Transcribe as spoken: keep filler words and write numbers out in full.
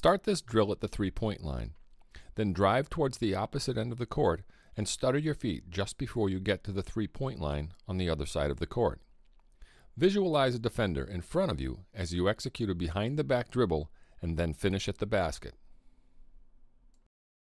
Start this drill at the three-point line. Then drive towards the opposite end of the court and stutter your feet just before you get to the three-point line on the other side of the court. Visualize a defender in front of you as you execute a behind-the-back dribble and then finish at the basket.